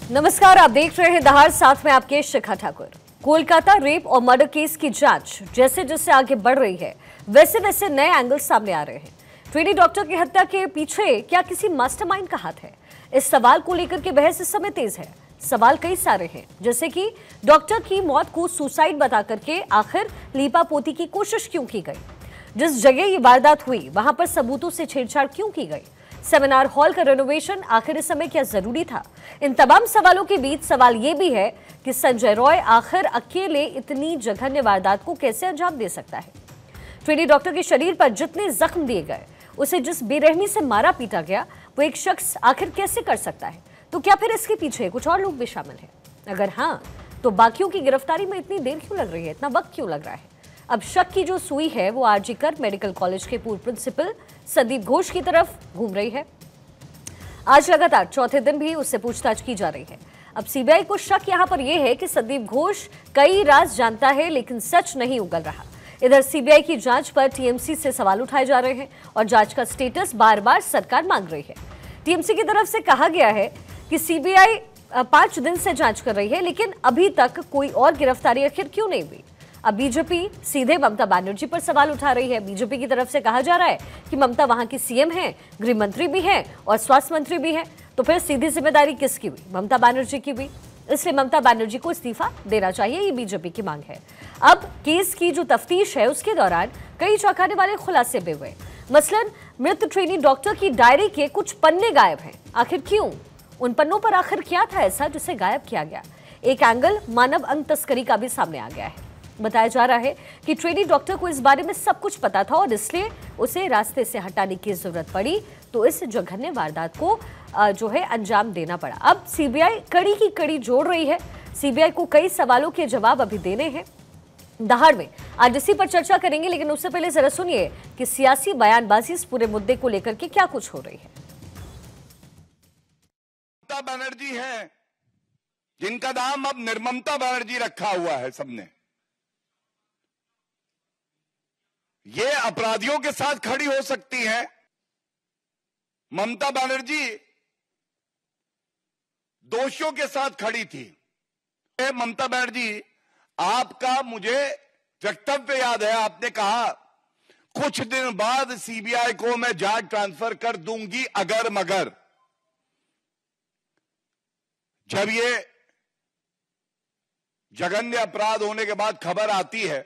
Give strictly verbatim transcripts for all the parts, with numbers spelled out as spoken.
नमस्कार, आप देख रहे हैं दहाड़, साथ में आपके शिखा ठाकुर। कोलकाता रेप और मर्डर केस की जांच जैसे जैसे आगे बढ़ रही है, वैसे वैसे नए एंगल सामने आ रहे हैं। ट्रेनी डॉक्टर की हत्या के पीछे क्या किसी मास्टरमाइंड का हाथ है? इस सवाल को लेकर के बहस इस समय तेज है। सवाल कई सारे हैं, जैसे कि डॉक्टर की मौत को सुसाइड बता करके आखिर लीपापोती की कोशिश क्यों की गई? जिस जगह ये वारदात हुई वहां पर सबूतों से छेड़छाड़ क्यों की गई? सेमिनार हॉल का रेनोवेशन आखिर इस समय क्या जरूरी था? इन तमाम सवालों के बीच सवाल यह भी है कि संजय रॉय आखिर अकेले इतनी जघन्य वारदात को कैसे अंजाम दे सकता है? ट्रेनी डॉक्टर के शरीर पर जितने जख्म दिए गए, उसे जिस बेरहमी से मारा पीटा गया, वो एक शख्स आखिर कैसे कर सकता है? तो क्या फिर इसके पीछे कुछ और लोग भी शामिल हैं? अगर हाँ, तो बाकियों की गिरफ्तारी में इतनी देर क्यों लग रही है, इतना वक्त क्यों लग रहा है? अब शक की जो सुई है वो आरजी कर मेडिकल कॉलेज के पूर्व प्रिंसिपल संदीप घोष की तरफ घूम रही है। आज लगातार चौथे दिन भी उससे पूछताछ की जा रही है। अब सीबीआई को शक यहां पर यह है कि संदीप घोष कई राज जानता है, लेकिन सच नहीं उगल रहा। इधर सीबीआई की जांच पर टीएमसी से सवाल उठाए जा रहे हैं और जांच का स्टेटस बार बार सरकार मांग रही है। टीएमसी की तरफ से कहा गया है कि सीबीआई पांच दिन से जांच कर रही है, लेकिन अभी तक कोई और गिरफ्तारी आखिर क्यों नहीं हुई? अब बीजेपी सीधे ममता बनर्जी पर सवाल उठा रही है। बीजेपी की तरफ से कहा जा रहा है कि ममता वहां की सीएम हैं, गृह मंत्री भी हैं और स्वास्थ्य मंत्री भी हैं, तो फिर सीधी जिम्मेदारी किसकी हुई? ममता बनर्जी की हुई। इसलिए ममता बनर्जी को इस्तीफा देना चाहिए, ये बीजेपी की मांग है। अब केस की जो तफ्तीश है उसके दौरान कई चौंकाने वाले खुलासे भी हुए। मसलन मृत ट्रेनी डॉक्टर की डायरी के कुछ पन्ने गायब हैं। आखिर क्यों? उन पन्नों पर आखिर क्या था ऐसा जिसे गायब किया गया? एक एंगल मानव अंग तस्करी का भी सामने आ गया है। बताया जा रहा है कि ट्रेनी डॉक्टर को इस बारे में सब कुछ पता था और इसलिए उसे रास्ते से हटाने की जरूरत पड़ी, तो इस जघन्य वारदात को जो है अंजाम देना पड़ा। अब सीबीआई कड़ी की कड़ी जोड़ रही है। सीबीआई को कई सवालों के जवाब अभी देने हैं। दहाड़ में आज इसी पर चर्चा करेंगे, लेकिन उससे पहले जरा सुनिए कि सियासी बयानबाजी इस पूरे मुद्दे को लेकर के क्या कुछ हो रही है। ममता बनर्जी है, जिनका नाम अब निर्ममता बनर्जी रखा हुआ है सबने, ये अपराधियों के साथ खड़ी हो सकती है। ममता बनर्जी दोषियों के साथ खड़ी थी। ममता बनर्जी, आपका मुझे वक्तव्य याद है, आपने कहा कुछ दिन बाद सीबीआई को मैं जांच ट्रांसफर कर दूंगी अगर मगर। जब ये जघन्य अपराध होने के बाद खबर आती है,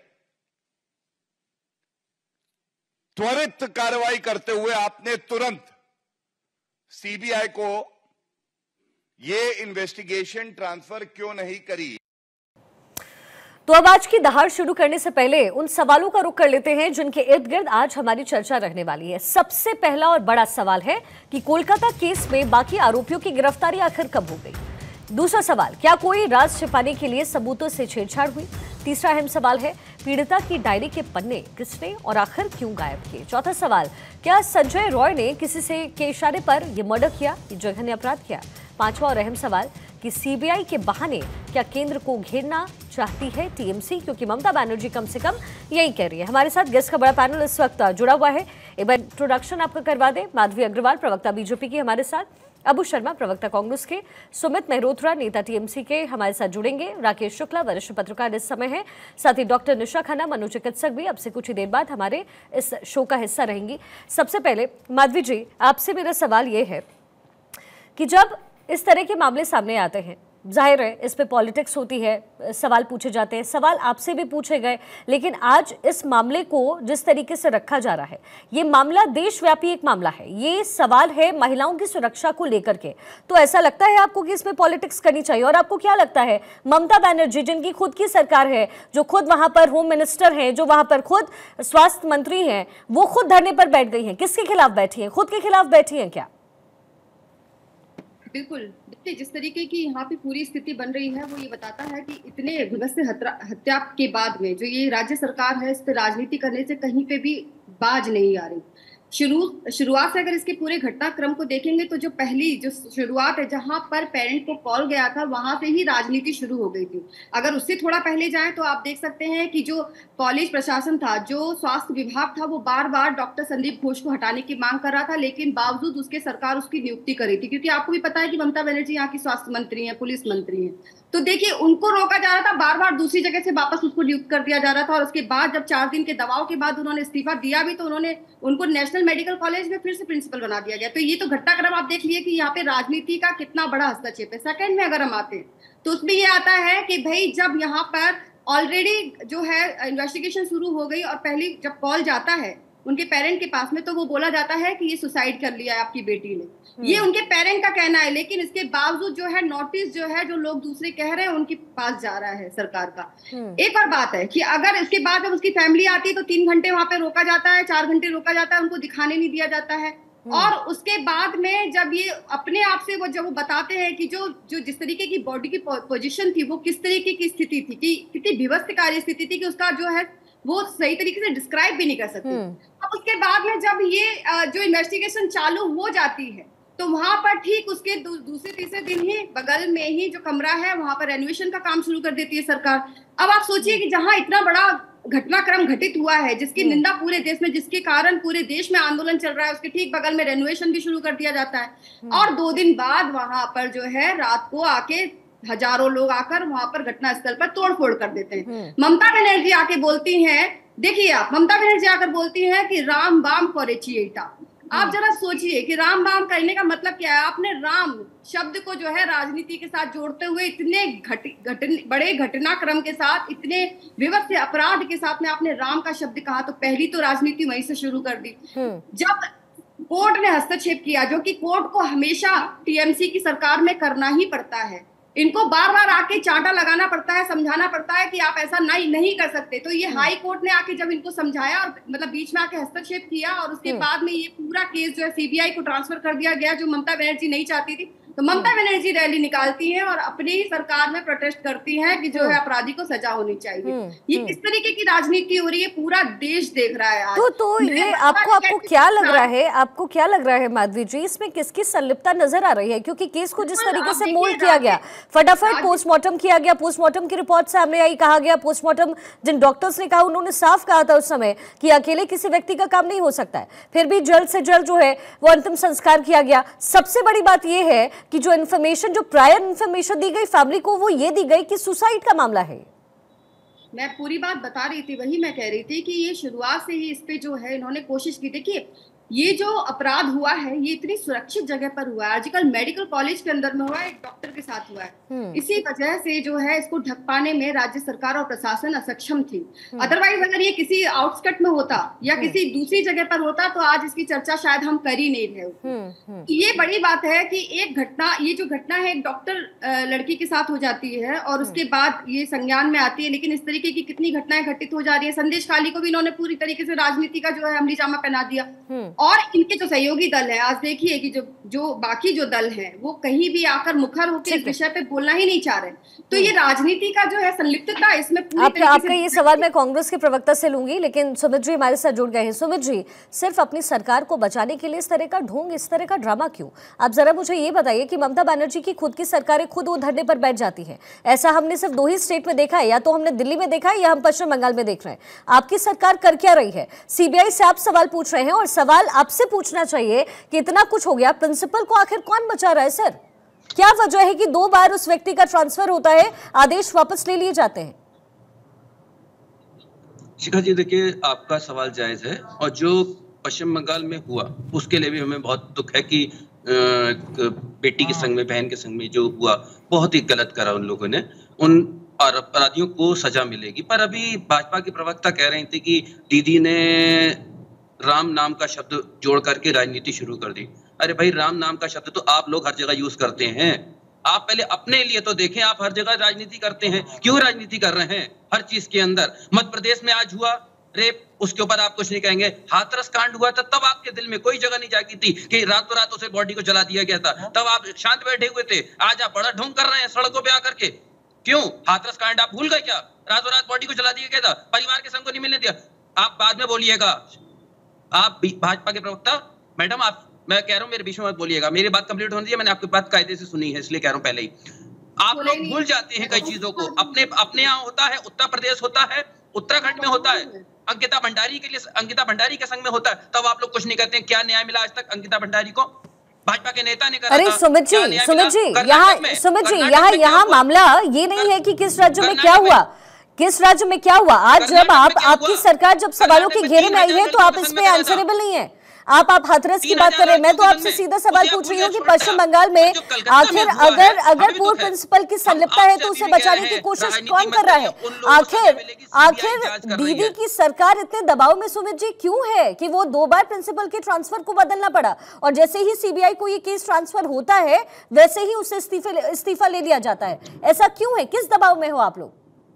त्वरित कार्रवाई करते हुए आपने तुरंत सीबीआई को ये इन्वेस्टिगेशन ट्रांसफर क्यों नहीं करी? तो अब आज की दहाड़ शुरू करने से पहले उन सवालों का रुख कर लेते हैं जिनके इर्द गिर्द आज हमारी चर्चा रहने वाली है। सबसे पहला और बड़ा सवाल है कि कोलकाता केस में बाकी आरोपियों की गिरफ्तारी आखिर कब हो गई? दूसरा सवाल, क्या कोई राज छिपाने के लिए सबूतों से छेड़छाड़ हुई? तीसरा अहम सवाल है, पीड़िता की डायरी के पन्ने किसने और आखिर क्यों गायब किए? चौथा सवाल, क्या संजय रॉय ने किसी से के इशारे पर यह मर्डर किया, ये जघन्य अपराध किया? पांचवा और अहम सवाल कि सीबीआई के बहाने क्या केंद्र को घेरना चाहती है टीएमसी, क्योंकि ममता बनर्जी कम से कम यही कह रही है। हमारे साथ गेस्ट का बड़ा पैनल इस वक्त जुड़ा हुआ है। एक बार इंट्रोडक्शन आपका करवा दें। माधवी अग्रवाल, प्रवक्ता बीजेपी की, हमारे साथ। अबू शर्मा, प्रवक्ता कांग्रेस के। सुमित मेहरोत्रा, नेता टीएमसी के, हमारे साथ जुड़ेंगे। राकेश शुक्ला, वरिष्ठ पत्रकार इस समय है। साथ ही डॉक्टर निशा खन्ना, मनोचिकित्सक भी अब से कुछ ही देर बाद हमारे इस शो का हिस्सा रहेंगी। सबसे पहले माधवी जी, आपसे मेरा सवाल ये है कि जब इस तरह के मामले सामने आते हैं, जाहिर है इस पे पॉलिटिक्स होती है, सवाल पूछे जाते हैं, सवाल आपसे भी पूछे गए, लेकिन आज इस मामले को जिस तरीके से रखा जा रहा है, ये मामला देशव्यापी एक मामला है। ये सवाल है महिलाओं की सुरक्षा को लेकर के, तो ऐसा लगता है आपको कि इसमें पॉलिटिक्स करनी चाहिए? और आपको क्या लगता है, ममता बनर्जी जिनकी खुद की सरकार है, जो खुद वहां पर होम मिनिस्टर हैं, जो वहां पर खुद स्वास्थ्य मंत्री हैं, वो खुद धरने पर बैठ गई हैं, किसके खिलाफ बैठी हैं? खुद के खिलाफ बैठी हैं क्या? बिल्कुल, देखिए जिस तरीके की यहाँ पे पूरी स्थिति बन रही है वो ये बताता है कि इतने भीभत्स हत्या के बाद में जो ये राज्य सरकार है, इस पर राजनीति करने से कहीं पे भी बाज नहीं आ रही। शुरू शुरुआत से अगर इसके पूरे घटनाक्रम को देखेंगे तो जो पहली जो शुरुआत है जहां पर पेरेंट को कॉल गया था वहां से ही राजनीति शुरू हो गई थी। अगर उससे थोड़ा पहले जाएं तो आप देख सकते हैं कि जो कॉलेज प्रशासन था, जो स्वास्थ्य विभाग था, वो बार बार डॉक्टर संदीप घोष को हटाने की मांग कर रहा था, लेकिन बावजूद उसके सरकार उसकी नियुक्ति कर रही थी, क्योंकि आपको भी पता है कि ममता बनर्जी यहाँ की स्वास्थ्य मंत्री है, पुलिस मंत्री है। तो देखिए उनको रोका जा रहा था, बार बार दूसरी जगह से वापस उसको नियुक्त कर दिया जा रहा था, और उसके बाद जब चार दिन के दबाव के बाद उन्होंने इस्तीफा दिया भी तो उन्होंने उनको नेशनल मेडिकल कॉलेज में फिर से प्रिंसिपल बना दिया गया। तो ये तो घटनाक्रम आप देख लिए कि यहाँ पे राजनीति का कितना बड़ा हस्तक्षेप है। सेकंड में अगर हम आते हैं तो उसमें ये आता है कि भाई जब यहाँ पर ऑलरेडी जो है इन्वेस्टिगेशन शुरू हो गई और पहली जब कॉल जाता है उनके पेरेंट के पास में तो वो बोला जाता है कि ये सुसाइड कर लिया है आपकी बेटी ने, ये उनके पेरेंट का कहना है, लेकिन इसके बावजूद जो है नोटिस जो है जो लोग दूसरे कह रहे हैं उनके पास जा रहा है सरकार का। एक और बात है कि अगर इसके बाद जब उसकी फैमिली आती है तो तीन घंटे वहां पे रोका जाता है, चार घंटे रोका जाता है, उनको दिखाने नहीं दिया जाता है। और उसके बाद में जब ये अपने आप से वो जब वो बताते हैं कि जो जो जिस तरीके की बॉडी की पोजीशन थी वो किस तरीके की स्थिति थी, कि कितनी विवशकारी स्थिति थी कि उसका जो है वो सही तरीके से डिस्क्राइब भी नहीं कर सकते। अब उसके बाद में जब ये जो इन्वेस्टिगेशन चालू हो जाती है तो वहां पर ठीक उसके दू, दूसरे तीसरे दिन ही बगल में ही जो कमरा है वहां पर रेनोवेशन का काम शुरू कर देती है सरकार। अब आप सोचिए कि जहां इतना बड़ा घटनाक्रम घटित हुआ है, जिसकी निंदा पूरे देश में, जिसके कारण पूरे देश में आंदोलन चल रहा है, उसके ठीक बगल में रेनोवेशन भी शुरू कर दिया जाता है। और दो दिन बाद वहां पर जो है रात को आके हजारों लोग आकर वहां पर घटना स्थल पर तोड़फोड़ कर देते हैं। ममता बनर्जी आके बोलती हैं, देखिए आप, ममता बनर्जी आकर बोलती हैं कि राम बाम कोरेचिएटा। आप जरा सोचिए कि राम बाम कहने का मतलब क्या है। आपने राम शब्द को जो है राजनीति के साथ जोड़ते हुए इतने घट, घटन, बड़े घटनाक्रम के साथ, इतने विवश अपराध के साथ में आपने राम का शब्द कहा, तो पहली तो राजनीति वहीं से शुरू कर दी। जब कोर्ट ने हस्तक्षेप किया, जो कि कोर्ट को हमेशा टीएमसी की सरकार में करना ही पड़ता है, इनको बार बार आके चांटा लगाना पड़ता है, समझाना पड़ता है कि आप ऐसा नहीं नहीं कर सकते। तो ये हाई कोर्ट ने आके जब इनको समझाया और मतलब बीच में आके हस्तक्षेप किया और उसके बाद में ये पूरा केस जो है सीबीआई को ट्रांसफर कर दिया गया, जो ममता बनर्जी नहीं चाहती थी। तो ममता बनर्जी रैली निकालती हैं और अपनी ही सरकार में प्रोटेस्ट करती हैं कि जो है अपराधी को सजा होनी चाहिए। ये किस तरीके की राजनीति हो रही है पूरा देश देख रहा है आज। तो तो ये आपको आपको क्या लग रहा है, आपको क्या लग रहा है माधवी जी, इसमें किसकी संलिप्तता नजर आ रही है? क्योंकि केस को जिस तरीके से मोल्ड किया गया, फटाफट पोस्टमार्टम किया गया, पोस्टमार्टम की रिपोर्ट सामने आई, कहा गया पोस्टमार्टम जिन डॉक्टर्स ने कहा उन्होंने साफ कहा था उस समय कि अकेले किसी व्यक्ति का काम नहीं हो सकता है, फिर भी जल्द से जल्द जो है वो अंतिम संस्कार किया गया। सबसे बड़ी बात यह है कि जो इन्फॉर्मेशन, जो प्रायर इन्फॉर्मेशन दी गई फैमिली को, वो ये दी गई कि सुसाइड का मामला है। मैं पूरी बात बता रही थी, वही मैं कह रही थी कि ये शुरुआत से ही इस पे जो है इन्होंने कोशिश की। देखिए ये जो अपराध हुआ है ये इतनी सुरक्षित जगह पर हुआ है, आजकल मेडिकल कॉलेज के अंदर में हुआ है, एक डॉक्टर के साथ हुआ है। इसी वजह से जो है इसको ढक पाने में राज्य सरकार और प्रशासन असक्षम थी। अदरवाइज अगर ये किसी आउटस्कट में होता या किसी दूसरी जगह पर होता तो आज इसकी चर्चा शायद हम कर ही नहीं रहे। ये बड़ी बात है कि एक घटना, ये जो घटना है एक डॉक्टर लड़की के साथ हो जाती है और उसके बाद ये संज्ञान में आती है, लेकिन इस तरीके की कितनी घटनाएं घटित हो जा रही है। संदेश खाली को भी इन्होंने पूरी तरीके से राजनीति का जो है अमली जामा पहना दिया। और इनके जो सहयोगी दल है, आज देखिए कि जो जो बाकी जो दल हैं वो कहीं भी आकर मुखर होकर इस विषय पे बोलना ही नहीं चाह रहे। तो ये राजनीति का जो है संलिप्तता इसमें पूरी आप, आपका ये सवाल मैं कांग्रेस के प्रवक्ता से लूंगी, लेकिन सुमित जी हमारे साथ जुड़ गए हैं। सुमित जी, सिर्फ अपनी सरकार को बचाने के लिए इस तरह का ढोंग, इस तरह का ड्रामा क्यों? आप जरा मुझे ये बताइए कि ममता बनर्जी की खुद की सरकारें खुद वो धरने पर बैठ जाती है, ऐसा हमने सिर्फ दो ही स्टेट में देखा है, या तो हमने दिल्ली में देखा है या हम पश्चिम बंगाल में देख रहे हैं। आपकी सरकार कर क्या रही है? सीबीआई से आप सवाल पूछ रहे हैं और सवाल आपसे पूछना चाहिए कि इतना कुछ हो गया, प्रिंसिपल को आखिर कौन बचा रहा है? सर क्या वजह है कि दो बार उस व्यक्ति का ट्रांसफर होता है, आदेश वापस ले लिए जाते हैं? शिखा जी, देखिए आपका सवाल जायज है और जो पश्चिम बंगाल में हुआ उसके लिए भी हमें बहुत दुख है कि बेटी के संग में, बहन के संग में जो हुआ बहुत ही गलत करा उन लोगों ने। उन और अपराधियों को सजा मिलेगी। पर अभी भाजपा की प्रवक्ता कह रही थी कि दीदी ने राम नाम का शब्द जोड़ करके राजनीति शुरू कर दी। अरे भाई, राम नाम का शब्द तो आप लोग हर जगह यूज करते हैं। आप पहले अपने लिए तो देखें, आप हर जगह राजनीति करते हैं, क्यों राजनीति कर रहे हैं हर चीज के अंदर? मध्य प्रदेश में आज हुआ रेप, उसके ऊपर आप कुछ नहीं कहेंगे। हाथरस कांड हुआ था, तब आपके दिल में कोई जगह नहीं जागी थी कि रातों रात उसे बॉडी को जला दिया गया था, तब आप शांत बैठे हुए थे। आज आप बड़ा ढोंग कर रहे हैं सड़कों पे आकर के। क्यों? हाथरस कांड आप भूल गए क्या? रातों रात बॉडी को जला दिया गया था, परिवार के संग को नहीं मिलने दिया। आप बाद में बोलिएगा, आप भाजपा के प्रवक्ता, मैडम आप, मैं कह रहा हूँ मेरे बीच में मत बोलिएगा, मेरी बात कंप्लीट होनी चाहिए, मैंने आपकी बात कायदे से सुनी है इसलिए कह रहा हूँ पहले ही। आप लोग भूल जाते हैं कई चीजों को, अपने अपने यहाँ होता है, उत्तर प्रदेश होता है, उत्तराखंड में होता है, अंकिता भंडारी के लिए, अंकिता भंडारी के संग में होता है, तब आप लोग कुछ नहीं कहते हैं। क्या न्याय मिला आज तक अंकिता भंडारी को? भाजपा के नेता ने कहा। अरे सुमित जी, सुमित जी, यहाँ सुमित जी, यहाँ यहाँ मामला ये नहीं है कि किस राज्य में क्या हुआ, किस राज्य में क्या हुआ। आज जब आप आपकी सरकार जब सवालों के घेरे में आई है तो आप इसमें आंसरेबल नहीं है। आप आप हाथरस की बात कर रहे हैं, मैं तो आपसे सीधा सवाल पूछ रही हूँ कि पश्चिम बंगाल में आखिर अगर अगर पूर्व प्रिंसिपल की संलिप्तता है तो उसे बचाने की कोशिश कौन कर रहा है? आखिर आखिर दीदी की सरकार इतने दबाव में सुमित जी क्यों है कि वो दो बार प्रिंसिपल के ट्रांसफर को बदलना पड़ा, और जैसे ही सीबीआई को ये केस ट्रांसफर होता है वैसे ही उसे इस्तीफे इस्तीफा ले लिया जाता है? ऐसा क्यों है? किस दबाव में हो आप लोग?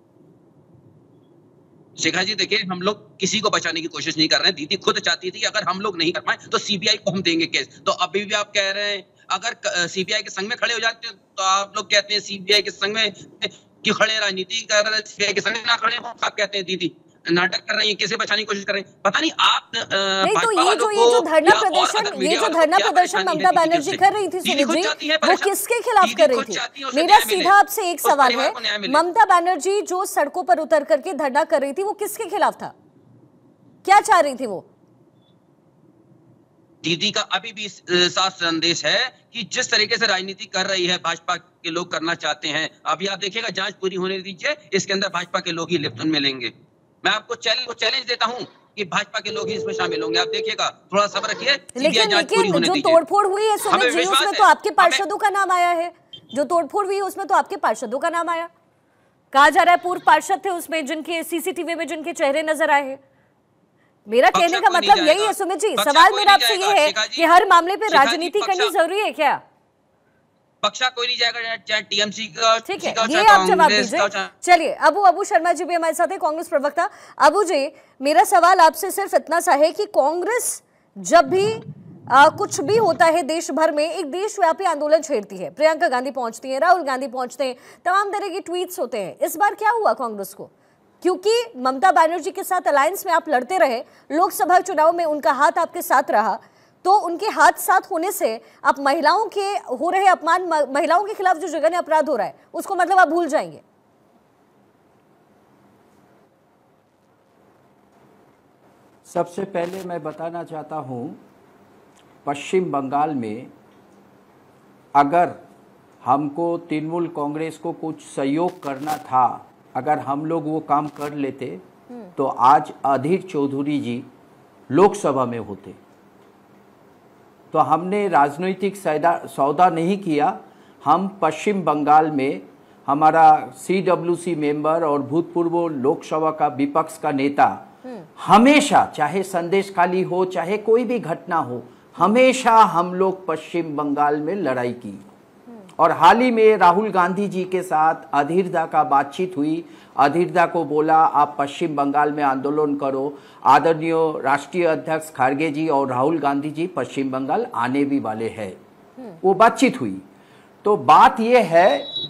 शिखा जी देखिए, हम लोग किसी को बचाने की कोशिश नहीं कर रहे हैं। दीदी खुद चाहती थी अगर हम लोग नहीं कर पाए तो सीबीआई को हम देंगे केस। तो अभी भी आप कह रहे हैं अगर सीबीआई के संग में खड़े हो जाते हैं तो आप लोग कहते हैं सीबीआई के संग में क्यों खड़े, राजनीति कर रहे हैं, सीबीआई के संग में ना खड़े हो। आप कहते हैं दीदी नाटक कर रही है, कैसे बचाने की कोशिश कर रहे हैं, पता नहीं आप नहीं। तो ये जो ये जो धरना प्रदर्शन ये जो धरना प्रदर्शन ममता बनर्जी कर रही थी सुमित जी, वो किसके खिलाफ कर रही थी? मेरा सीधा आपसे एक सवाल है, ममता बनर्जी जो सड़कों पर उतर करके धरना कर रही थी वो किसके खिलाफ था? क्या चाह रही थी वो? दीदी का अभी भी साफ संदेश है कि जिस तरीके से राजनीति कर रही है भाजपा के लोग करना चाहते हैं। अभी आप देखिएगा, जांच पूरी होने दीजिए, इसके अंदर भाजपा के लोग ही लिप्त मिलेंगे। मैं आपको चैलेंज चैलेंज देता हूं कि भाजपा के लोग ही इसमें शामिल होंगे। आप देखिएगा, थोड़ा सब्र रखिए। लेकिन लेकिन जो तोड़फोड़ हुई है सुमित जी उसमें तो आपके पार्षदों का नाम आया है। जो तोड़फोड़ हुई है उसमें तो आपके पार्षदों का नाम आया। कहा जा रहा है पूर्व पार्षद थे उसमें जिनके सीसीटीवी में जिनके चेहरे नजर आए हैं। मेरा कहने का मतलब यही है सुमित जी, सवाल मेरा आपसे ये है कि हर मामले पे राजनीति करनी जरूरी है क्या? पक्षा कोई नहीं जाएगा, चाहे टीएमसी का, ठीक है, ये आप जवाब दीजिए। चलिए, अबू अबू शर्मा जी भी हमारे साथ है, कांग्रेस प्रवक्ता। अबू जी, मेरा सवाल आपसे सिर्फ इतना सा है कि कांग्रेस जब भी आ, कुछ भी होता है देश भर में एक देशव्यापी आंदोलन छेड़ती है, प्रियंका गांधी पहुंचती है, राहुल गांधी पहुंचते हैं, तमाम तरह के ट्वीट्स होते हैं। इस बार क्या हुआ कांग्रेस को? क्योंकि ममता बनर्जी के साथ अलायंस में आप लड़ते रहे, लोकसभा चुनाव में उनका हाथ आपके साथ रहा, तो उनके हाथ साथ होने से आप महिलाओं के हो रहे अपमान, महिलाओं के खिलाफ जो जघन्य अपराध हो रहा है उसको मतलब आप भूल जाएंगे? सबसे पहले मैं बताना चाहता हूं, पश्चिम बंगाल में अगर हमको तृणमूल कांग्रेस को कुछ सहयोग करना था, अगर हम लोग वो काम कर लेते तो आज अधीर चौधरी जी लोकसभा में होते। तो हमने राजनीतिक सौदा नहीं किया। हम पश्चिम बंगाल में हमारा सीडब्ल्यूसी मेंबर और भूतपूर्व लोकसभा का विपक्ष का नेता हमेशा, चाहे संदेश खाली हो चाहे कोई भी घटना हो, हमेशा हम लोग पश्चिम बंगाल में लड़ाई की। और हाल ही में राहुल गांधी जी के साथ अधीरदा का बातचीत हुई। अधीरदा को बोला आप पश्चिम बंगाल में आंदोलन करो। आदरणीय राष्ट्रीय अध्यक्ष खारगे जी और राहुल गांधी जी पश्चिम बंगाल आने भी वाले हैं। वो बातचीत हुई। तो बात ये है,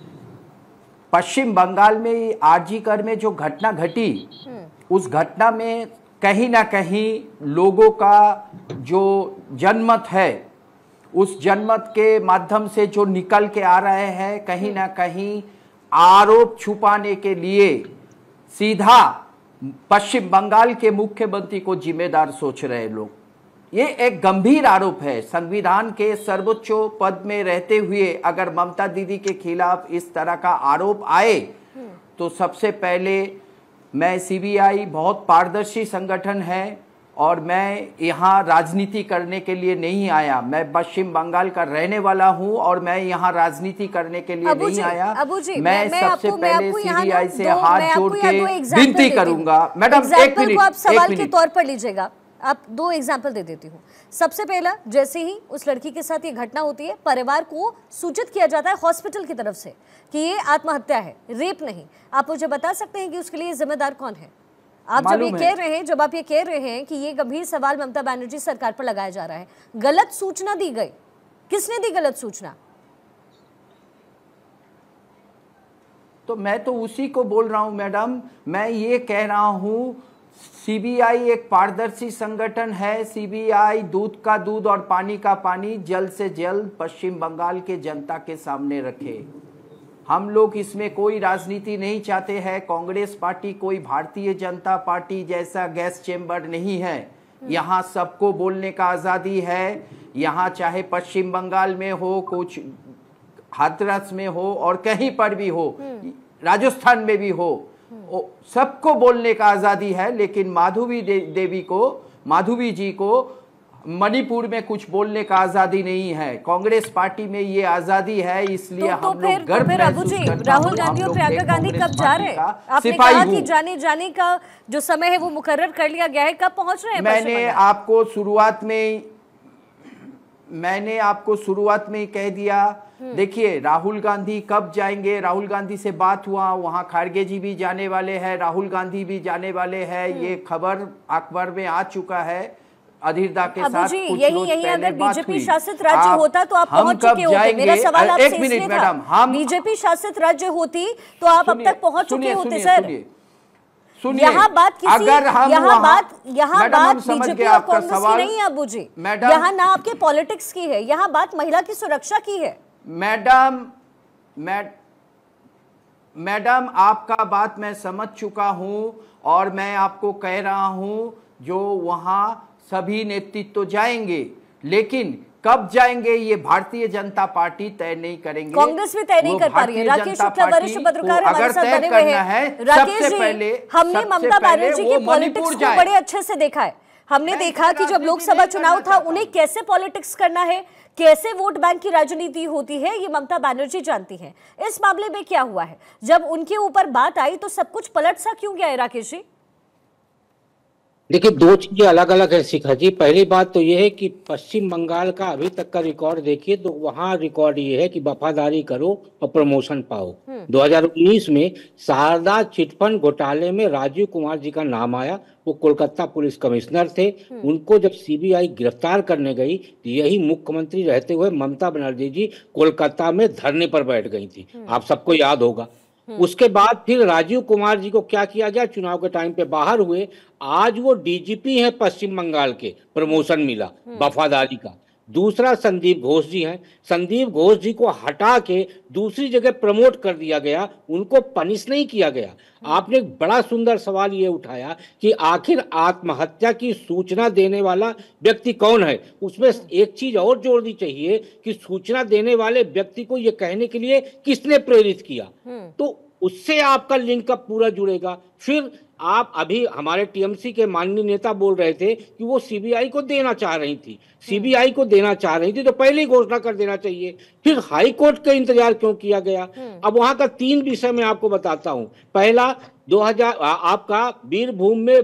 पश्चिम बंगाल में आरजीकर में जो घटना घटी, उस घटना में कहीं ना कहीं लोगों का जो जनमत है, उस जनमत के माध्यम से जो निकल के आ रहे हैं, कहीं ना कहीं आरोप छुपाने के लिए सीधा पश्चिम बंगाल के मुख्यमंत्री को जिम्मेदार सोच रहे लोग। ये एक गंभीर आरोप है। संविधान के सर्वोच्च पद में रहते हुए अगर ममता दीदी के खिलाफ इस तरह का आरोप आए तो सबसे पहले मैं, सीबीआई बहुत पारदर्शी संगठन है और मैं यहाँ राजनीति करने के लिए नहीं आया। मैं पश्चिम बंगाल का रहने वाला हूँ और मैं यहाँ राजनीति करने के लिए नहीं आया। मैं, मैं सबसे मैं पहले सीबीआई से हाथ जोड़ के विनती करूंगा। मैडम एक मिनट, आप सवाल के तौर पर लीजिएगा। आप दो एग्जाम्पल दे देती हूँ। सबसे पहला, जैसे ही उस लड़की के साथ ये घटना होती है, परिवार को सूचित किया जाता है हॉस्पिटल की तरफ से कि ये आत्महत्या है, रेप नहीं। आप मुझे बता सकते हैं कि उसके लिए जिम्मेदार कौन है? आप जब ये कह रहे हैं जब आप ये कह रहे हैं कि ये गंभीर सवाल ममता बनर्जी सरकार पर लगाया जा रहा है, गलत सूचना दी गई, किसने दी गलत सूचना? तो मैं तो उसी को बोल रहा हूं मैडम। मैं ये कह रहा हूं सीबीआई एक पारदर्शी संगठन है। सीबीआई दूध का दूध और पानी का पानी जल्द से जल्द पश्चिम बंगाल के जनता के सामने रखे। हम लोग इसमें कोई राजनीति नहीं चाहते हैं। कांग्रेस पार्टी कोई भारतीय जनता पार्टी जैसा गैस चेम्बर नहीं है। यहाँ सबको बोलने का आज़ादी है। यहाँ चाहे पश्चिम बंगाल में हो, कुछ हाथरस में हो और कहीं पर भी हो, राजस्थान में भी हो, सबको बोलने का आज़ादी है। लेकिन माधवी दे, देवी को माधवी जी को मणिपुर में कुछ बोलने का आज़ादी नहीं है। कांग्रेस पार्टी में ये आज़ादी है, इसलिए तो, तो हम लोग गर्व महसूस करते हैं। राहुल गांधी और प्रियंका गांधी कब जा रहे हैं? आपने कहा कि जाने जाने का जो समय है वो मुकर्रर कर लिया गया है, कब पहुंच रहे हैं? मैंने आपको शुरुआत में मैंने आपको शुरुआत में ही कह दिया। देखिए, राहुल गांधी कब जाएंगे? राहुल गांधी से बात हुआ, वहां खारगे जी भी जाने वाले हैं, राहुल गांधी भी जाने वाले हैं। ये खबर अखबार में आ चुका है। अधीरता के साथ जी, कुछ यही रोज यही पहले अगर बात बीजेपी हुई। शासित राज्य आप, होता तो आप पहुंच चुके होते। मेरा सवाल आपसे इसलिए था, बीजेपी शासित राज्य होती तो आप अब तक पहुंच चुके होते सर। यहाँ बात किसी अगर हम यहाँ बात यहाँ बात बीजेपी और कांग्रेस की नहीं है अबू जी। मैडम, यहाँ ना आपके पॉलिटिक्स की है, यहाँ बात महिला की सुरक्षा की है। मैडम मैड मैडम आपका बात मैं समझ चुका हूं और मैं आपको कह रहा हूं, जो वहां सभी नेतृत्व जाएंगे, लेकिन कब जाएंगे ये भारतीय जनता पार्टी तय नहीं करेंगे। कांग्रेस भी तय नहीं कर पा रही है। राकेश शुक्ला वरिष्ठ पत्रकार हमारे साथ बने हुए हैं। राकेश जी, हमने ममता बनर्जी की पॉलिटिक्स को बड़े अच्छे से देखा है। हमने देखा कि जब लोकसभा चुनाव था उन्हें कैसे पॉलिटिक्स करना है, कैसे वोट बैंक की राजनीति होती है, ये ममता बनर्जी जानती हैं। इस मामले में क्या हुआ है? जब उनके ऊपर बात आई तो सब कुछ पलट सा क्यों गया है राकेश जी? देखिए, दो चीजें अलग अलग है शिखा जी। पहली बात तो ये है कि पश्चिम बंगाल का अभी तक का रिकॉर्ड देखिए तो वहाँ रिकॉर्ड ये है कि वफादारी करो और प्रमोशन पाओ। दो हज़ार उन्नीस में शारदा चिटफंड घोटाले में राजीव कुमार जी का नाम आया। वो कोलकाता पुलिस कमिश्नर थे। उनको जब सीबीआई गिरफ्तार करने गई तो यही मुख्यमंत्री रहते हुए ममता बनर्जी जी कोलकाता में धरने पर बैठ गई थी, आप सबको याद होगा। उसके बाद फिर राजीव कुमार जी को क्या किया गया, चुनाव के टाइम पे बाहर हुए। आज वो डीजीपी हैं पश्चिम बंगाल के, प्रमोशन मिला वफादारी का। दूसरा संदीप घोष जी हैं। संदीप घोष जी को हटा के दूसरी जगह प्रमोट कर दिया गया, उनको पनिश नहीं किया गया। आपने एक बड़ा सुंदर सवाल ये उठाया कि आखिर आत्महत्या की सूचना देने वाला व्यक्ति कौन है। उसमें एक चीज और जोड़नी चाहिए कि सूचना देने वाले व्यक्ति को ये कहने के लिए किसने प्रेरित किया, तो उससे आपका लिंक अब पूरा जुड़ेगा। फिर आप अभी हमारे टीएमसी के माननीय नेता बोल रहे थे कि वो सीबीआई को देना चाह रही थी, सीबीआई को देना चाह रही थी तो पहले ही घोषणा कर देना चाहिए। फिर हाई कोर्ट का इंतजार क्यों किया गया? अब वहां का तीन विषय मैं आपको बताता हूं। पहला, दो हज़ार आपका बीरभूम में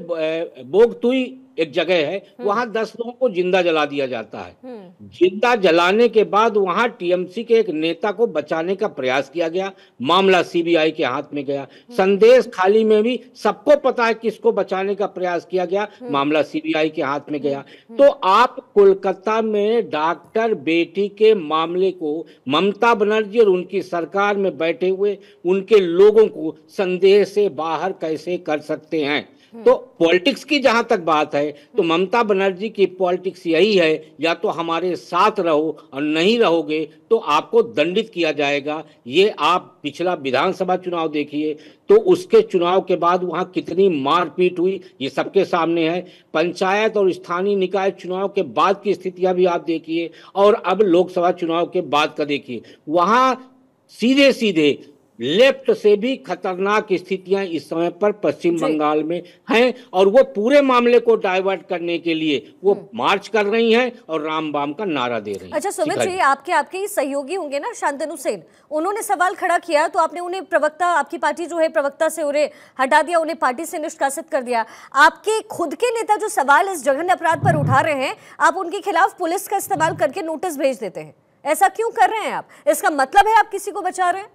बोगतुई एक जगह है, वहां दस लोगों को जिंदा जला दिया जाता है। जिंदा जलाने के बाद वहां टीएमसी के एक नेता को बचाने का प्रयास किया गया, मामला सीबीआई के हाथ में गया। संदेश खाली में भी सबको पता है किसको बचाने का प्रयास किया गया, मामला सीबीआई के हाथ में गया। तो आप कोलकाता में डॉक्टर बेटी के मामले को ममता बनर्जी और उनकी सरकार में बैठे हुए उनके लोगों को संदेह से बाहर कैसे कर सकते हैं? तो पॉलिटिक्स की जहां तक बात है तो ममता बनर्जी की पॉलिटिक्स यही है, या तो हमारे साथ रहो और नहीं रहोगे तो आपको दंडित किया जाएगा। ये आप पिछला विधानसभा चुनाव देखिए तो उसके चुनाव के बाद वहां कितनी मारपीट हुई ये सबके सामने है। पंचायत और स्थानीय निकाय चुनाव के बाद की स्थितियां भी आप देखिए और अब लोकसभा चुनाव के बाद का देखिए, वहां सीधे सीधे लेफ्ट से भी खतरनाक स्थितियां इस समय पर पश्चिम बंगाल में हैं और वो पूरे मामले को डाइवर्ट करने के लिए वो मार्च कर रही हैं और राम बाम का नारा दे रही हैं। अच्छा सुमित जी, आपके आपके ही सहयोगी होंगे ना शांतनु सेन, उन्होंने सवाल खड़ा किया तो आपने उन्हें प्रवक्ता, आपकी पार्टी जो है प्रवक्ता से उन्हें हटा दिया, उन्हें पार्टी से निष्कासित कर दिया। आपके खुद के नेता जो सवाल इस जघन्य अपराध पर उठा रहे हैं, आप उनके खिलाफ पुलिस का इस्तेमाल करके नोटिस भेज देते हैं। ऐसा क्यों कर रहे हैं आप? इसका मतलब है आप किसी को बचा रहे हैं?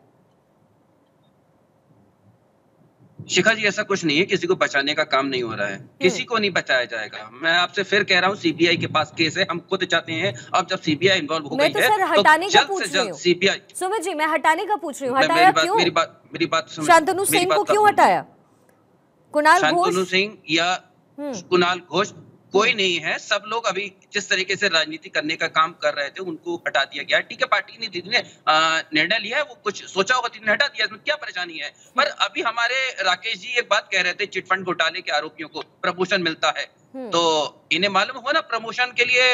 शिखा जी, ऐसा कुछ नहीं है, किसी को बचाने का काम नहीं हो रहा है, किसी को नहीं बचाया जाएगा। मैं आपसे फिर कह रहा हूँ, सीबीआई के पास केस है, हम खुद चाहते हैं अब जब सीबीआई इन्वॉल्व हो गई तो है सर हटाने तो का जल्द पूछ से रही जल्द हूं। सीबीआई। सुमित जी, मैं हटाने का पूछ रही हूँ, हटाया मेरी बात, क्यों? मेरी बात मेरी बात सुनो, शांतनु सेन को क्यों हटाया? कुणाल घोष, शांतनु सिंह या कुणाल घोष, कोई नहीं है। सब लोग अभी जिस तरीके से राजनीति करने का काम कर रहे थे उनको हटा दिया गया। ठीक है, पार्टी ने जितने निर्णय लिया है वो कुछ सोचा होगा जितने हटा दिया, इसमें क्या परेशानी है। पर अभी हमारे राकेश जी एक बात कह रहे थे, चिटफंड घोटाले के आरोपियों को प्रमोशन मिलता है, तो इन्हें मालूम हुआ ना प्रमोशन के लिए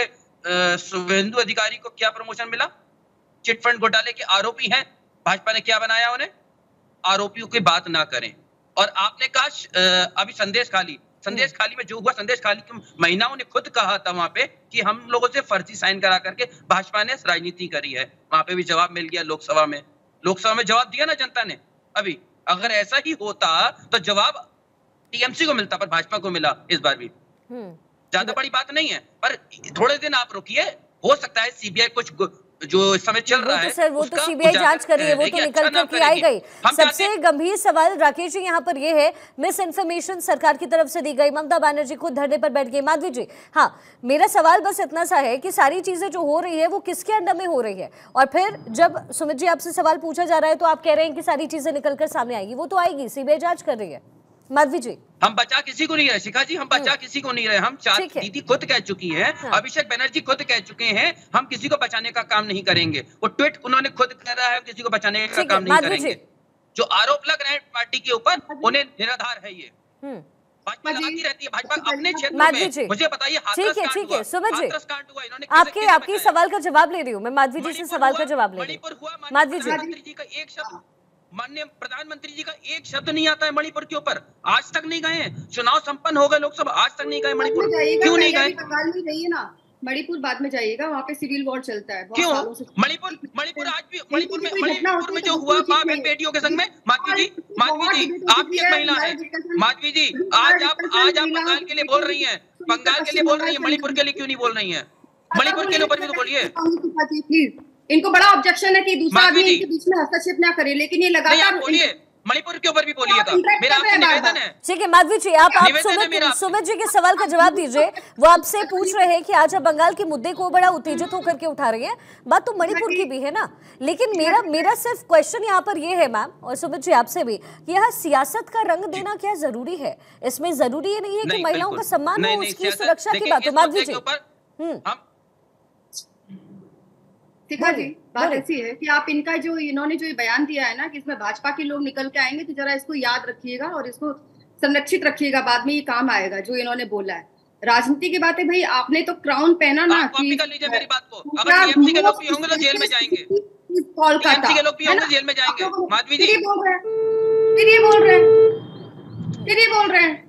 शुभेंदु अधिकारी को क्या प्रमोशन मिला। चिटफंड घोटाले के आरोपी हैं, भाजपा ने क्या बनाया उन्हें, आरोपियों की बात ना करें। और आपने कहा अभी संदेश खाली संदेश खाली में जो हुआ, संदेश खाली की महिलाओं ने खुद कहा था वहां पे कि हम लोगों से फर्जी साइन करा करके भाजपा ने राजनीति करी है। वहां पे भी जवाब मिल गया लोकसभा में, लोकसभा में जवाब दिया ना जनता ने। अभी अगर ऐसा ही होता तो जवाब टीएमसी को मिलता, पर भाजपा को मिला इस बार भी। ज्यादा बड़ी बात नहीं है, पर थोड़े दिन आप रुकिए, हो सकता है सीबीआई कुछ जो इस समय चल रहा है सर, वो तो सीबीआई जांच कर रही है, वो तो निकल कर के आई गई। सबसे गंभीर सवाल राकेश जी यहाँ पर ये है, मिस इन्फॉर्मेशन सरकार की तरफ से दी गई, ममता बनर्जी खुद धरने पर बैठ गई। माधवी जी, हाँ, मेरा सवाल बस इतना सा है कि सारी चीजें जो हो रही है वो किसके अंडर में हो रही है, और फिर जब सुमित जी आपसे सवाल पूछा जा रहा है तो आप कह रहे हैं कि सारी चीजें निकल कर सामने आएगी। वो तो आएगी, सीबीआई जांच कर रही है। माधवी जी, हम बचा किसी को नहीं रहे, शिखा जी, हम बचा किसी को नहीं रहे। हम चार, दीदी खुद कह चुकी है, हाँ। अभिषेक बनर्जी खुद कह चुके हैं, हम किसी को बचाने का काम नहीं करेंगे। वो ट्वीट उन्होंने खुद कह रहा है, हम किसी को बचाने का काम नहीं करेंगे। जो आरोप लग रहे हैं पार्टी के ऊपर, उन्हें निराधार है। ये भाजपा लगाती रहती है, भाजपा अपने क्षेत्र में। मुझे बताइए, ठीक है ठीक है सुमित जी, आपके आपकी सवाल का जवाब ले रही हूँ मैं। माधवी जी से सवाल का जवाब ले रही हूँ। माधवी जी का एक शब्द, माननीय प्रधानमंत्री जी का एक शब्द नहीं आता है मणिपुर के ऊपर, आज तक नहीं गए हैं। चुनाव संपन्न हो गए लोकसभा, आज तक नहीं गए मणिपुर, क्यों नहीं गए? बंगाल में जाइए ना, मणिपुर बाद में जाइएगा, वहाँ पे सिविल वॉर चलता है। क्यों मणिपुर मणिपुर आज भी मणिपुर में मणिपुर में जो हुआ माँ बहन बेटियों के संग में, माधवी जी माधवी जी आप भी एक महिला है। माधवी जी आज आप आज आप बंगाल के लिए बोल रही हैं, बंगाल के लिए बोल रही है, मणिपुर के लिए क्यों नहीं बोल रही है? मणिपुर के ऊपर भी तो बोलिए। प्लीज, इनको बड़ा ऑब्जेक्शन है कि दूसरा आदमी इनके बीच में हस्तक्षेप ना करे, लेकिन ये लगातार बोलिए, मणिपुर के ऊपर भी बोलिएगा, मेरा आपसे निवेदन है। ठीक है माधवी जी, आप आप सुमित सुमित जी के सवाल का जवाब दीजिए। वो आपसे पूछ रहे हैं कि आज आप बंगाल के मुद्दे को बड़ा उत्तेजित होकर के उठा रही हैं, बात तो मणिपुर की भी है ना। लेकिन मेरा मेरा सिर्फ क्वेश्चन यहाँ पर ये है मैम, और सुमित जी आपसे भी, कि यहाँ सियासत का रंग देना क्या जरूरी है? इसमें जरूरी ये नहीं है कि महिलाओं का सम्मान हो, उसकी सुरक्षा की बात हो। माधवी जी, शिखा जी, बात ऐसी है कि आप इनका जो इन्होंने जो बयान दिया है ना कि इसमें भाजपा के लोग निकल के आएंगे, तो जरा इसको याद रखिएगा और इसको संरक्षित रखिएगा, बाद में ये काम आएगा जो इन्होंने बोला है। राजनीति की बात है भाई, आपने तो क्राउन पहना ना कि मेरी बात को, अगर टीएमसी के लोग भी होंगे तो जेल में जाएंगे, कोलकाता के लोग भी होंगे जेल में जाएंगे। माधवी जी बोल रहे हैं, फिर ये बोल रहे हैं, फिर ये बोल रहे हैं।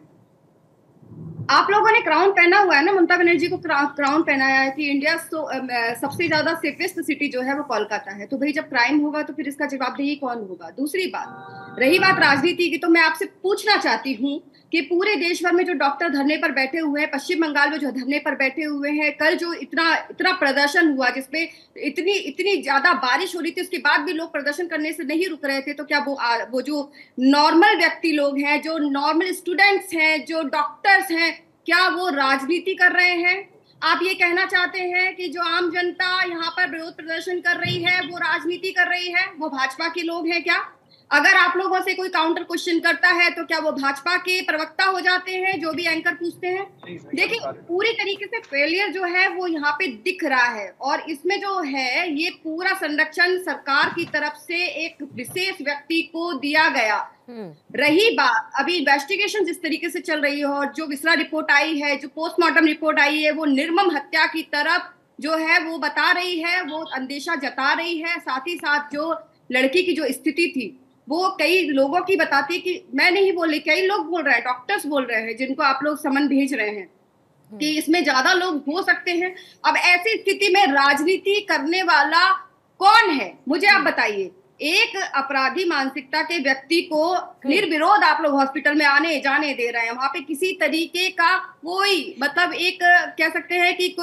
आप लोगों ने क्राउन पहना हुआ है ना, ममता बनर्जी को क्राउन पहनाया है कि इंडिया तो सबसे ज्यादा सेफेस्ट सिटी जो है वो कोलकाता है। तो भाई जब क्राइम होगा तो फिर इसका जवाबदेही कौन होगा? दूसरी बात, रही बात राजनीति की, तो मैं आपसे पूछना चाहती हूँ कि पूरे देश भर में जो डॉक्टर धरने पर बैठे हुए हैं, पश्चिम बंगाल में जो धरने पर बैठे हुए हैं, कल जो इतना इतना प्रदर्शन हुआ जिसपे इतनी इतनी ज्यादा बारिश हो रही थी, उसके बाद भी लोग प्रदर्शन करने से नहीं रुक रहे थे, तो क्या वो वो जो नॉर्मल व्यक्ति लोग हैं, जो नॉर्मल स्टूडेंट्स हैं, जो डॉक्टर्स हैं, क्या वो राजनीति कर रहे हैं? आप ये कहना चाहते हैं कि जो आम जनता यहाँ पर विरोध प्रदर्शन कर रही है वो राजनीति कर रही है, वो भाजपा के लोग हैं क्या? अगर आप लोगों से कोई काउंटर क्वेश्चन करता है तो क्या वो भाजपा के प्रवक्ता हो जाते हैं, जो भी एंकर पूछते हैं? देखिए, पूरी तरीके से फेलियर जो है वो यहाँ पे दिख रहा है, और इसमें जो है ये पूरा संरक्षण सरकार की तरफ से एक विशेष व्यक्ति को दिया गया। रही बात अभी इन्वेस्टिगेशन जिस तरीके से चल रही है, और जो विसरा रिपोर्ट आई है, जो पोस्टमार्टम रिपोर्ट आई है, वो निर्मम हत्या की तरफ जो है वो बता रही है, वो अंदेशा जता रही है। साथ ही साथ जो लड़की की जो स्थिति थी वो कई लोगों की बताती, कि मैं नहीं बोल रही, कई लोग बोल रहे हैं, डॉक्टर्स बोल रहे हैं, जिनको आप लोग समन भेज रहे हैं कि इसमें ज्यादा लोग हो सकते हैं। अब ऐसी स्थिति में राजनीति करने वाला कौन है, मुझे आप बताइए। एक अपराधी मानसिकता के व्यक्ति को निर्विरोध आप लोग हॉस्पिटल में आने जाने दे रहे हैं, वहां पे किसी तरीके का कोई मतलब एक कह सकते हैं कि कोई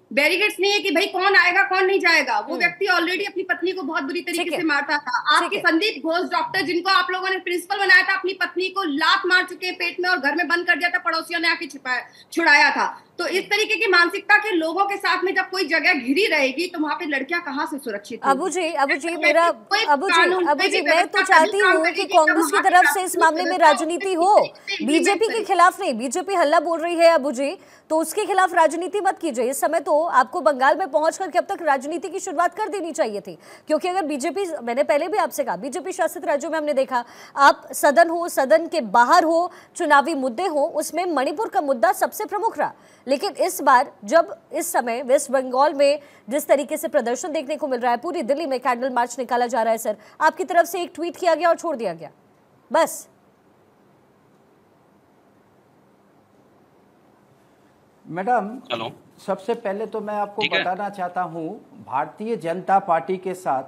बैरिकेड्स नहीं है कि भाई कौन आएगा कौन नहीं जाएगा। वो व्यक्ति ऑलरेडी अपनी पत्नी को बहुत बुरी तरीके से मारता था। आपके संदीप घोष डॉक्टर, जिनको आप लोगों ने प्रिंसिपल बनाया था, अपनी पत्नी को लात मार चुके पेट में और घर में बंद कर दिया था, पड़ोसियों ने आके छुपाया छुड़ाया था। तो इस तरीके की मानसिकता के लोगों के साथ में जब कोई जगह घिरी रहेगी तो वहां पे लड़कियां कहाँ से सुरक्षित होंगी? अबू जी, अबू जी मेरा अबू जी अबू जी मैं तो चाहती हूँ कि कांग्रेस की तरफ से इस मामले में राजनीति हो, बीजेपी के खिलाफ नहीं। बीजेपी हल्ला बोल रही है अबू जी, तो उसके खिलाफ राजनीति मत कीजिए। इस समय तो आपको बंगाल में पहुंचकर के अब तक राजनीति की शुरुआत कर देनी चाहिए थी, क्योंकि अगर बीजेपी, मैंने पहले भी आपसे कहा, बीजेपी शासित राज्यों में हमने देखा, आप सदन हो, सदन के बाहर हो, चुनावी मुद्दे हो, उसमें मणिपुर का मुद्दा सबसे प्रमुख रहा। लेकिन इस बार जब इस समय वेस्ट बंगाल में जिस तरीके से प्रदर्शन देखने को मिल रहा है, पूरी दिल्ली में कैंडल मार्च निकाला जा रहा है सर, आपकी तरफ से एक ट्वीट किया गया और छोड़ दिया गया, बस। मैडम, हेलो, सबसे पहले तो मैं आपको बताना चाहता हूं, भारतीय जनता पार्टी के साथ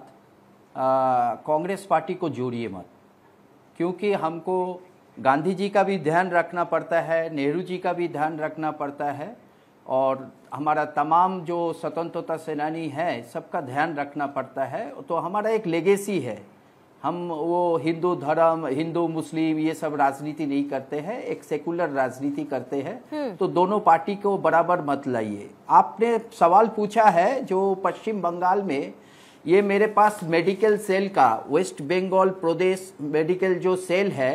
कांग्रेस पार्टी को जोड़िए मत, क्योंकि हमको गांधी जी का भी ध्यान रखना पड़ता है, नेहरू जी का भी ध्यान रखना पड़ता है, और हमारा तमाम जो स्वतंत्रता सेनानी हैं सबका ध्यान रखना पड़ता है। तो हमारा एक लेगेसी है, हम वो हिंदू धर्म, हिंदू मुस्लिम ये सब राजनीति नहीं करते हैं, एक सेकुलर राजनीति करते हैं। तो दोनों पार्टी को बराबर मत लाइए। आपने सवाल पूछा है जो पश्चिम बंगाल में, ये मेरे पास मेडिकल सेल का, वेस्ट बंगाल प्रदेश मेडिकल जो सेल है,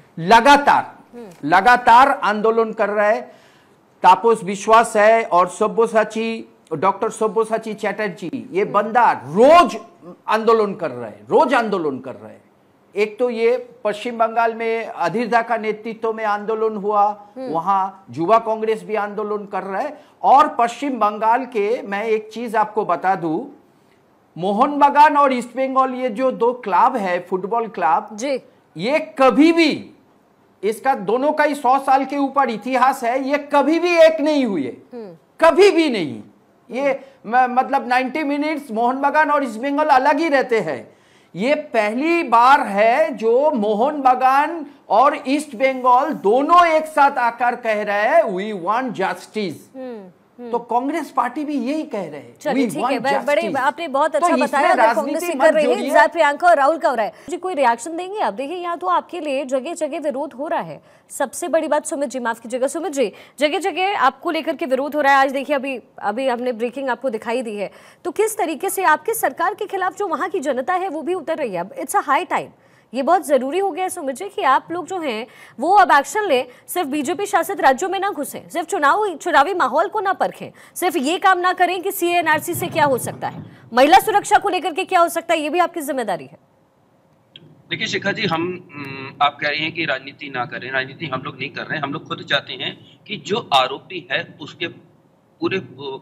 लगातार लगातार आंदोलन कर रहा है। तापस विश्वास है और सब्यसाची, डॉक्टर सब्यसाची चैटर्जी, ये बंदा रोज आंदोलन कर रहे हैं, रोज आंदोलन कर रहे हैं। एक तो ये पश्चिम बंगाल में अधीर का नेतृत्व में आंदोलन हुआ, वहां युवा कांग्रेस भी आंदोलन कर रहा है। और पश्चिम बंगाल के, मैं एक चीज आपको बता दूं, मोहन बागान और ईस्ट बंगाल, ये जो दो क्लब है, फुटबॉल क्लब जी, ये कभी भी, इसका दोनों का ही सौ साल के ऊपर इतिहास है, ये कभी भी एक नहीं हुए, कभी भी नहीं। ये मतलब नब्बे मिनट्स मोहन बागान और ईस्ट बंगाल अलग ही रहते हैं। ये पहली बार है जो मोहन बागान और ईस्ट बंगाल दोनों एक साथ आकर कह रहे हैं वी वांट जस्टिस। तो कांग्रेस पार्टी भी यही कह रहे हैं। चलिए ठीक है, बड़े आपने बहुत अच्छा तो बताया, अगर कांग्रेस कर रही है, इंतजार प्रियंका और राहुल का हो रहा है जी, कोई रिएक्शन देंगे आप? देखिए यहाँ तो आपके लिए जगह जगह विरोध हो रहा है। सबसे बड़ी बात, सुमित जी माफ कीजिएगा, सुमित जी, जगह जगह आपको लेकर के विरोध हो रहा है। आज देखिए अभी अभी हमने ब्रेकिंग आपको दिखाई दी है, तो किस तरीके से आपके सरकार के खिलाफ जो वहां की जनता है वो भी उतर रही है। इट्स अ हाई टाइम, ये बहुत जरूरी हो गया है सुमित जी कि आप लोग जो हैं वो अब एक्शन लें, सिर्फ बीजेपी शासित राज्यों में ना घुसें, सिर्फ चुनाव चुनावी माहौल को ना परखें, सिर्फ ये काम ना करें कि सीएनआरसी से क्या हो सकता है, महिला सुरक्षा को लेकर के क्या हो सकता है, ये भी आपकी जिम्मेदारी है। देखिए शिखा जी, हम आप कह रही हैं कि राजनीति ना करें, राजनीति हम लोग नहीं कर रहे हैं। हम लोग खुद चाहते हैं कि जो आरोपी है उसके पूरे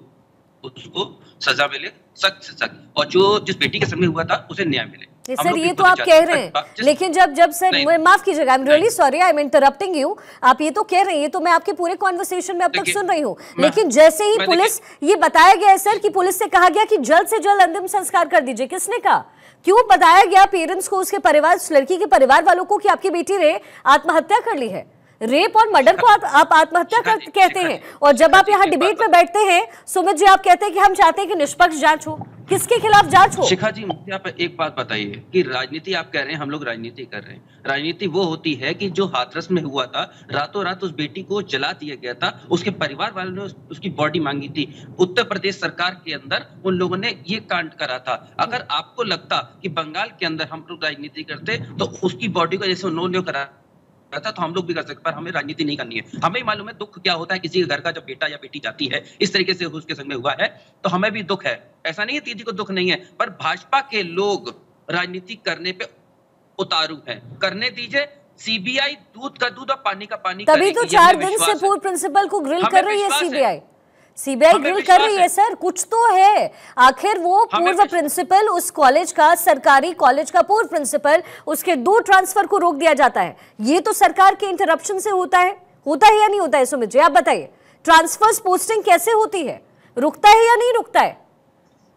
उसको सजा मिले, सख्त से सख्त, और जो जिस बेटी के संग में हुआ था उसे न्याय मिले। सर ये तो आप कह रहे हैं, लेकिन जब जब सर माफ कीजिएगा, I am really sorry, I am interrupting you, आप ये तो कह रहे हैं, ये तो मैं आपके पूरे कॉन्वर्सेशन में अब तक सुन रही हूँ, लेकिन जैसे ही पुलिस, ये बताया गया है सर कि पुलिस से कहा गया कि जल्द से जल्द अंतिम संस्कार कर दीजिए, किसने कहा? क्यों बताया गया पेरेंट्स को, उसके परिवार, उस लड़की के परिवार वालों को कि आपकी बेटी ने आत्महत्या कर ली है? रेप और मर्डर को आप, आप आत्महत्या कर कहते हैं, और जब आप यहाँ डिबेट में बैठते हैं सुमित जी, आप कहते हैं कि हम चाहते हैं कि निष्पक्ष जांच हो। किसके खिलाफ जांच हो? शिखा जी, मुझे आप एक बात बताइए कि राजनीति आप कह रहे हैं, हम लोग राजनीति कर रहे हैं। राजनीति वो होती है कि जो हाथरस में हुआ था, रातों रात उस बेटी को जला दिया गया था, उसके परिवार वालों ने उस, उसकी बॉडी मांगी थी। उत्तर प्रदेश सरकार के अंदर उन लोगों ने ये कांड करा था। अगर आपको लगता कि बंगाल के अंदर हम लोग राजनीति करते तो उसकी बॉडी को जैसे उन्होंने करा था तो हम लोग भी कर सकते, पर हमें राजनीति नहीं करनी है। हमें मालूम है दुख क्या होता है किसी के घर का जब बेटा या बेटी जाती है, इस तरीके से उसके संग में हुआ है, तो हमें भी दुख है। ऐसा नहीं है दीदी को दुख नहीं है, पर भाजपा के लोग राजनीति करने पे उतारू हैं। करने दीजिए, सीबीआई दूध का दूध और पानी का पानी। तभी तो चार दिन से पूर्व प्रिंसिपल को ग्रिल कर रही है सीबीआई। सीबीआई ग्रिल कर रही है सर, कुछ तो है। आखिर वो पूर्व प्रिंसिपल, उस कॉलेज का, सरकारी कॉलेज का पूर्व प्रिंसिपल, उसके दो ट्रांसफर को रोक दिया जाता है। ये तो सरकार के इंटरप्शन से होता है, होता है या नहीं होता है? सुमित जी आप बताइए, ट्रांसफर्स पोस्टिंग कैसे होती है, रुकता है या नहीं रुकता है?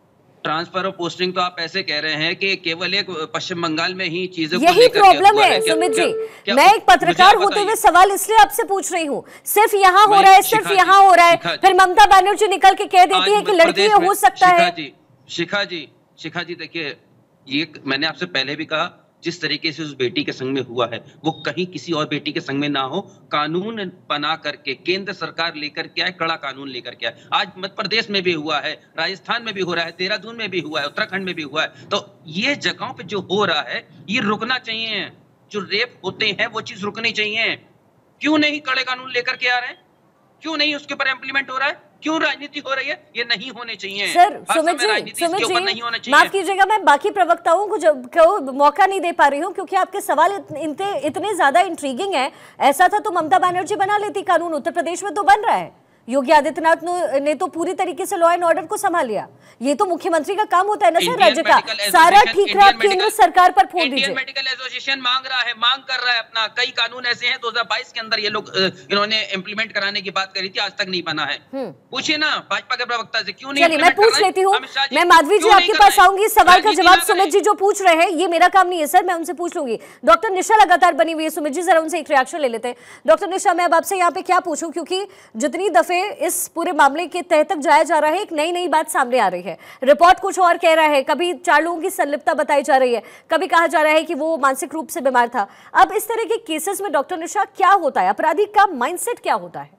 ट्रांसफर और पोस्टिंग तो आप ऐसे कह रहे हैं कि केवल एक पश्चिम बंगाल में ही चीजों को यही लेकर प्रॉब्लम है सुमित जी। मैं एक पत्रकार होते हुए सवाल इसलिए आपसे पूछ रही हूँ, सिर्फ यहाँ हो रहा है, सिर्फ यहाँ हो रहा है, फिर ममता बनर्जी निकल के कह देती है कि लड़की ये हो सकता है। शिखा जी, शिखा जी देखिए, ये मैंने आपसे पहले भी कहा, जिस तरीके से उस बेटी के संग में हुआ है वो कहीं किसी और बेटी के संग में ना हो। कानून बना करके केंद्र सरकार लेकर के आए, कड़ा कानून लेकर के आए। आज मध्य प्रदेश में भी हुआ है, राजस्थान में भी हो रहा है, देहरादून में भी हुआ है, उत्तराखंड में भी हुआ है। तो ये जगहों पे जो हो रहा है ये रुकना चाहिए। जो रेप होते हैं वो चीज रुकनी चाहिए। क्यों नहीं कड़े कानून लेकर के आ रहे हैं? क्यों नहीं उसके ऊपर इम्प्लीमेंट हो रहा है? क्यों राजनीति हो रही है? ये नहीं होने चाहिए सर। सुमित जी, सुमित जी, माफ कीजिएगा, मैं बाकी प्रवक्ताओं को, को मौका नहीं दे पा रही हूँ क्योंकि आपके सवाल इतने इतने ज्यादा इंट्रीगिंग है। ऐसा था तो ममता बनर्जी बना लेती कानून, उत्तर प्रदेश में तो बन रहा है। योगी आदित्यनाथ ने तो पूरी तरीके से लॉ एंड ऑर्डर को संभाल लिया। ये तो मुख्यमंत्री का काम होता है ना सर, राज्य का सारा ठीकरा केंद्र सरकार पर फोड़ दीजिए। इंडियन मेडिकल एसोसिएशन मांग रहा है, मांग कर रहा है अपना। कई कानून ऐसे हैं दो हज़ार बाईस के अंदर ये लोग इन्होंने इम्प्लीमेंट कराने की बात करी थी, आज तक नहीं बना है। पूछिए ना भाजपा के प्रवक्ता से, क्यों नहीं? चलिए मैं पूछ लेती हूँ, मैं माधवी जी आपके पास आऊंगी। सवाल का जवाब सुमित जी जो पूछ रहे हैं ये मेरा काम नहीं है सर, मैं उनसे पूछ लूंगी। डॉक्टर निशा लगातार बनी हुई है, सुमित जी जरा उनसे एक रिएक्शन ले लेते हैं। डॉक्टर निशा, मैं अब आपसे यहाँ पे क्या पूछूं, क्योंकि जितनी दफे इस पूरे मामले के तह तक जाया जा रहा है एक नई नई बात सामने आ रही है। रिपोर्ट कुछ और कह रहा है, कभी चार लोगों की संलिप्तता बताई जा रही है, कभी कहा जा रहा है कि वो मानसिक रूप से बीमार था। अब इस तरह के केसेस में डॉक्टर निशा क्या होता है, अपराधी का माइंडसेट क्या होता है?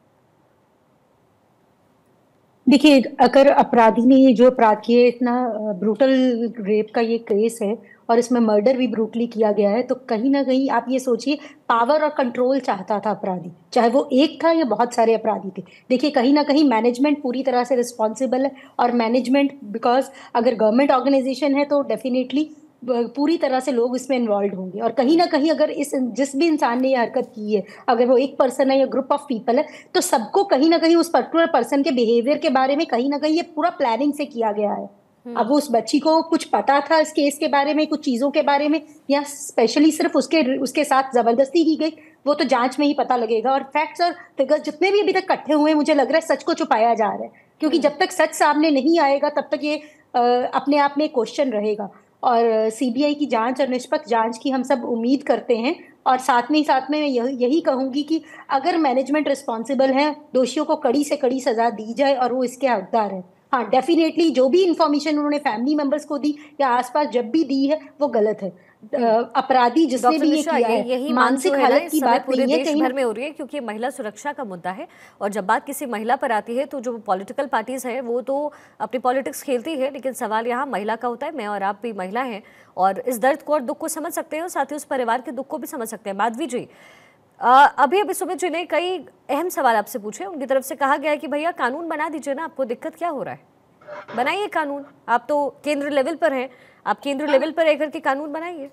देखिए, अगर अपराधी ने ये जो अपराध किए, इतना ब्रूटल रेप का ये केस है और इसमें मर्डर भी ब्रूटली किया गया है, तो कहीं ना कहीं आप ये सोचिए पावर और कंट्रोल चाहता था अपराधी, चाहे वो एक था या बहुत सारे अपराधी थे। देखिए, कहीं ना कहीं मैनेजमेंट पूरी तरह से रिस्पॉन्सिबल है, और मैनेजमेंट, बिकॉज अगर गवर्नमेंट ऑर्गेनाइजेशन है तो डेफिनेटली पूरी तरह से लोग इसमें इन्वॉल्व होंगे। और कहीं ना कहीं अगर इस जिस भी इंसान ने ये हरकत की है, अगर वो एक पर्सन है या ग्रुप ऑफ पीपल है, तो सबको कहीं ना कहीं उस पर्टिकुलर पर्सन के बिहेवियर के बारे में कहीं ना कहीं ये पूरा प्लानिंग से किया गया है। अब उस बच्ची को कुछ पता था इस केस के बारे में, कुछ चीजों के बारे में, या स्पेशली सिर्फ उसके उसके साथ जबरदस्ती की गई, वो तो जांच में ही पता लगेगा। और फैक्ट्स और फिगर्स जितने भी अभी तक इकट्ठे हुए हैं, मुझे लग रहा है सच को छुपाया जा रहा है, क्योंकि जब तक सच सामने नहीं आएगा तब तक ये आ, अपने आप में क्वेश्चन रहेगा। और सीबीआई की जांच और निष्पक्ष जांच की हम सब उम्मीद करते हैं। और साथ में ही साथ में मैं यही यही कहूंगी कि अगर मैनेजमेंट रिस्पॉन्सिबल है, दोषियों को कड़ी से कड़ी सजा दी जाए और वो इसके हकदार है। हाँ, डेफिनेटली जो भी इंफॉर्मेशन उन्होंने फैमिली मेंबर्स को दी या आसपास जब भी दी है वो गलत है। अपराधी जिसने भी ये किया है, यही मानसिक हालत की बात पूरे देश भर में हो रही है, क्योंकि महिला सुरक्षा का मुद्दा है। और जब बात किसी महिला पर आती है तो जो पॉलिटिकल पार्टीज है वो तो अपनी पॉलिटिक्स खेलती है, लेकिन सवाल यहाँ महिला का होता है। मैं और आप भी महिला हैं और इस दर्द को और दुख को समझ सकते हैं, और साथ ही उस परिवार के दुख को भी समझ सकते हैं। माधवी जी, आ, अभी अभी सुमित जी ने कई अहम सवाल आपसे पूछे। उनकी तरफ से कहा गया है कि भैया कानून बना दीजिए ना, आपको दिक्कत क्या हो रहा है, बनाइए कानून। आप तो केंद्र लेवल पर हैं, आप केंद्र लेवल पर रहकर के कानून बनाइए।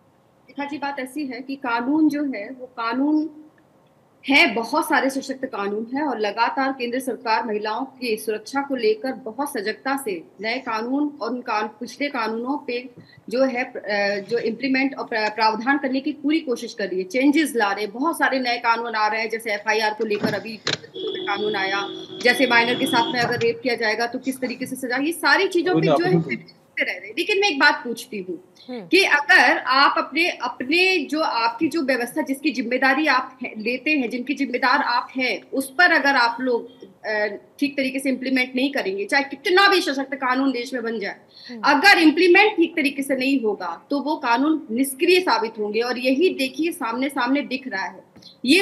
जी, बात ऐसी है कि कानून जो है वो कानून है, बहुत सारे सशक्त कानून है, और लगातार केंद्र सरकार महिलाओं की सुरक्षा को लेकर बहुत सजगता से नए कानून और उन कान, पिछले कानूनों पे जो है जो इम्प्लीमेंट और प्रावधान करने की पूरी कोशिश कर रही है, चेंजेस ला रहे हैं। बहुत सारे नए कानून आ रहे हैं, जैसे एफआईआर को लेकर अभी कानून आया, जैसे माइनर के साथ में अगर रेप किया जाएगा तो किस तरीके से सजा, ये सारी चीजों पे जो है रह रहे। लेकिन मैं एक बात पूछती हूँ कि अगर आप अपने अपने जो आपकी जो व्यवस्था, जिसकी जिम्मेदारी आप लेते हैं, जिनकी जिम्मेदार आप हैं, उस पर अगर आप लोग ठीक तरीके से इम्प्लीमेंट नहीं करेंगे, चाहे कितना भी सशक्त कानून देश में बन जाए, अगर इम्प्लीमेंट ठीक तरीके से नहीं होगा तो वो कानून निष्क्रिय साबित होंगे। और यही देखिए सामने सामने दिख रहा है। ये